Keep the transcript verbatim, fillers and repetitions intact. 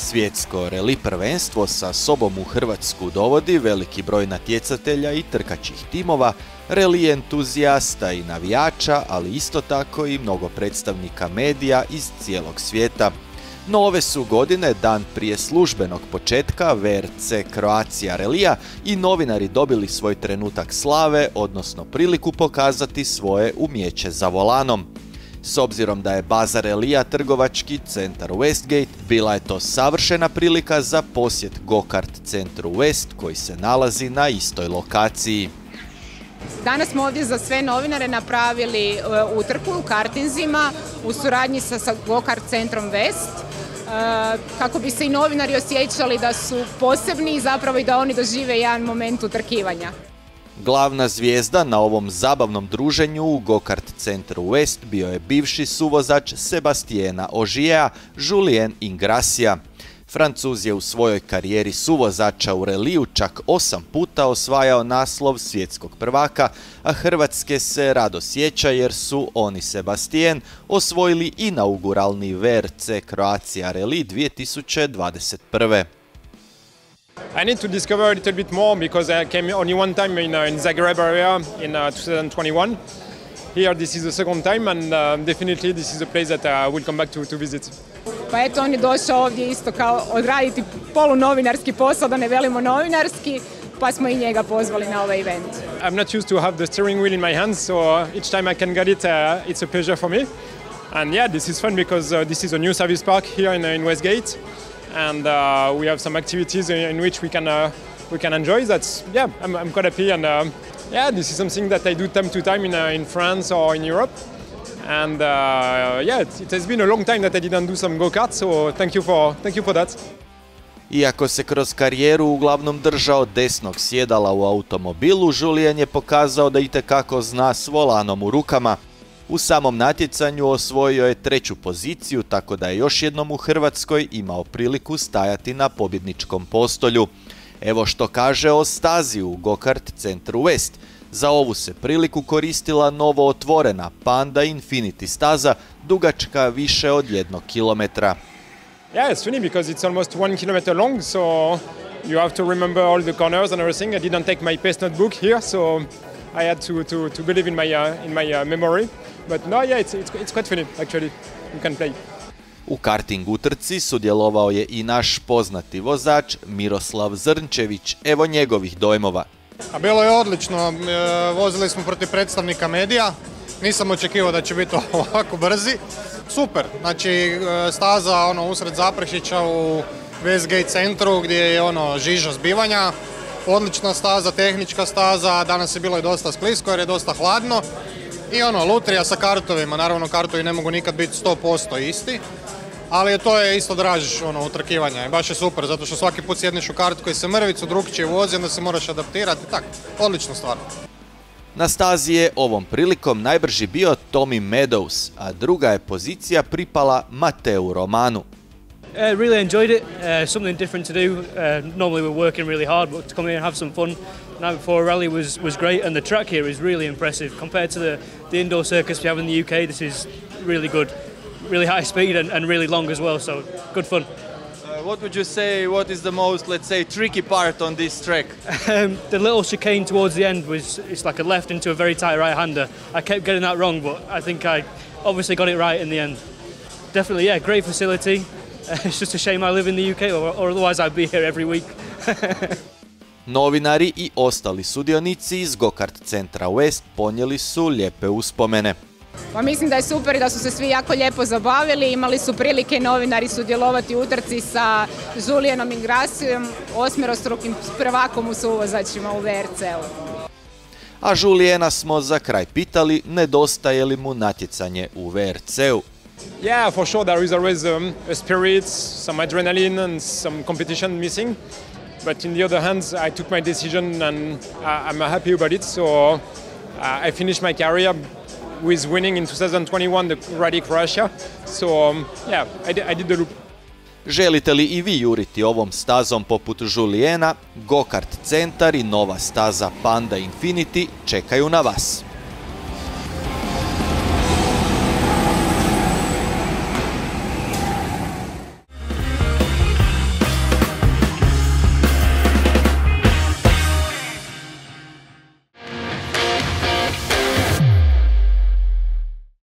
Svjetsko reli prvenstvo sa sobom u Hrvatsku dovodi veliki broj natjecatelja i trkačih timova, reli entuzijasta i navijača, ali isto tako i mnogo predstavnika medija iz cijelog svijeta. No ove su godine, dan prije službenog početka V R C Croatia relija, i novinari dobili svoj trenutak slave, odnosno priliku pokazati svoje umjeće za volanom. S obzirom da je baza relija trgovački centar Westgate, bila je to savršena prilika za posjet go-kart centru West, koji se nalazi na istoj lokaciji. Danas smo ovdje za sve novinare napravili utrku u kartinzima u suradnji sa, sa go-kart centrom West, kako bi se i novinari osjećali da su posebni i zapravo i da oni dožive jedan moment utrkivanja. Glavna zvijezda na ovom zabavnom druženju u go-kart centru West bio je bivši suvozač Sebastiana Ogiera, Julien Ingrassia. Francuz je u svojoj karijeri suvozača u reliju čak osam puta osvajao naslov svjetskog prvaka, a Hrvatske se rado sjeća jer su oni Sebastien osvojili inauguralni V R C Croatia Rally dvije tisuće dvadeset prve. I need to discover a little bit more because I came only one time in, uh, in Zagreb area in uh, twenty twenty-one. Here this is the second time and uh, definitely this is a place that I uh, will come back to, to visit. Pa eto, on je došao ovdje isto kao odraditi polunovinarski posao, da ne velimo novinarski, pa smo i njega pozvali na ovaj event. I'm not used to have the steering wheel in my hands, so each time I can get it, uh, it's a pleasure for me. And yeah, this is fun because uh, this is a new service park here in, uh, in Westgate. And uh, we have some activities in, in which we can uh, we can enjoy. That's yeah, I'm I'm quite happy, and uh, yeah, this is something that I do time to time in uh, in France or in Europe. And uh, yeah, it, it has been a long time that I didn't do some go-kart, so thank you for thank you for that. Iako se kroz karijeru uglavnom držao desnog sjedala u automobilu, Julien je pokazao da itekako zna s volanom u rukama. U samom natjecanju osvojio je treću poziciju, tako da je još jednom u Hrvatskoj imao priliku stajati na pobjedničkom postolju. Evo što kaže o stazi u go-kart centru West. Za ovu se priliku koristila novo otvorena Panda Infinity staza, dugačka više od jednog kilometra. Yeah, it's funny because it's almost one kilometer long, so you have to remember all the corners and everything. I didn't take my pace notebook here, so I had to to to believe in my uh, in my uh, memory. But no, yeah, it's, it's, it's quite funny, actually. You can play. U karting utrci sudjelovao je i naš poznati vozač Miroslav Zrnčević. Evo njegovih dojmova. A bilo je odlično. Vozili smo protiv predstavnika medija. Nisam očekivao da će biti ovako brzi. Super. Znači, staza ono, usred Zaprešića u Westgate centru gdje je ono žiža zbivanja. Odlična staza, tehnička staza. Danas je bilo i dosta sklisko jer je dosta hladno. I ono, lutrija sa kartovima, naravno kartovi ne mogu nikad biti sto posto isti, ali to je isto draž ono, utrkivanja i baš je super, zato što svaki put sjedneš u kart koji se mrvicu, drugčije vozi, onda se moraš adaptirati, tak, odlična stvar. Na stazi je ovom prilikom najbrži bio Tommy Meadows, a druga je pozicija pripala Mateu Romanu. Uh, really enjoyed it, uh, something different to do. Uh, normally we're working really hard, but to come here and have some fun night before a rally was, was great, and the track here is really impressive. Compared to the, the indoor circuits we have in the U K, this is really good. Really high speed and, and really long as well, so good fun. Uh, what would you say, what is the most, let's say, tricky part on this track? Um, the little chicane towards the end was, it's like a left into a very tight right-hander. I kept getting that wrong, but I think I obviously got it right in the end. Definitely, yeah, great facility. It's just a shame I live in the U K, or, or otherwise I'd be here every week. Novinari i ostali sudionici iz go-kart centra West ponijeli su lijepe uspomene. Pa mislim da je super i da su se svi jako lijepo zabavili. Imali su prilike novinari sudjelovati u utrci sa Julienom Ingrassiom, osmerostrukim prvakom u suvozačima u V R C-u. A Juliena smo za kraj pitali nedostaje li mu natjecanje u V R C-u. Yeah, for sure there is always um, a spirit, some adrenaline and some competition missing. But in the other hand, I took my decision and I'm happy about it. So uh, I finished my career with winning in twenty twenty-one the Rally Croatia. So um, yeah, I did, I did the loop. Želite li i vi juriti ovom stazom poput Juliena, go-kart centar i nova staza Panda Infinity čekaju na vas.